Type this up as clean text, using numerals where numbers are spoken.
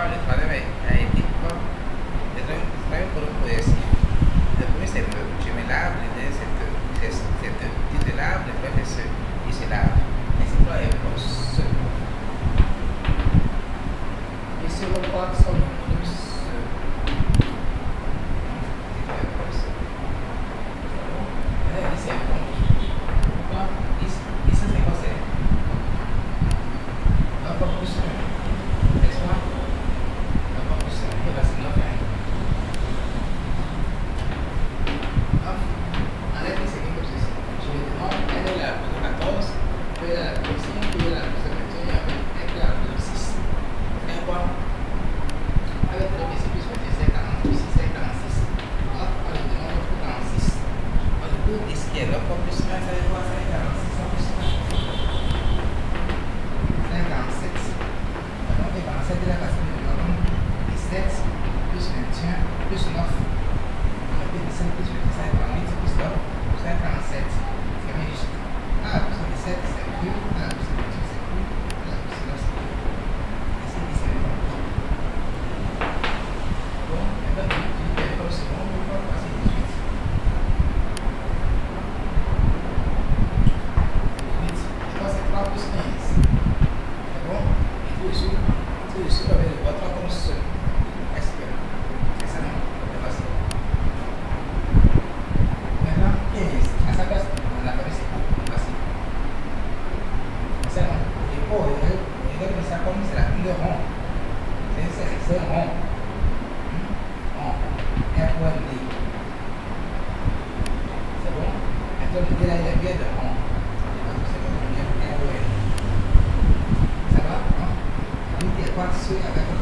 le travail a été quoi? C'est un groupe poésie. Le premier, c'est je me lave, le deuxième, c'est tu te laves, le troisième, c'est il se lave. Et c'est quoi est pour ce? Et ce repas sont plus. C'est bon. Pourquoi? Isso c'est quoi c'est? Un peu plus. Laisse-moi. Un peu plus. Il va se noter. Allez, c'est quelque chose. Je lui demande, elle est la 14, Puis la cuisine, puis la secrétaire avec la 6. c'est quoi? Avec le PC plus 26, 46, 46. Hop, on lui demande 46. Du coup, esquerda, un peu plus, mais ça est quoi? C'est 46, un peu plus. 57. Donc, 47 de la classe de 17 plus 21 plus 9. On a fait 17 plus 25, 48 plus 9, c'est 47. C'est riche. Ah, plus 17, c'est plus. Ah, plus 28, c'est plus. Ah, plus 9, c'est plus. Et c'est 17. Bon, et donc, tu fais comme second, pourquoi passer 18? 18. Et toi, c'est 3 plus 15. C'est bon? Et tout dessus, tu avais le 3 comme ce. Est-ce que c'est ça, non? C'est facile. Maintenant, 15. À sa place, on a fait c'est facile. C'est bon. Et oh, regarde ça comme c'est la couleur rond. C'est rond. Rond. R-O-N-D. C'est bon? Maintenant, le D là, il est bien de rond. C'est bon, R-O-N. Ça va? Hein? Oui, il y a quoi dessus avec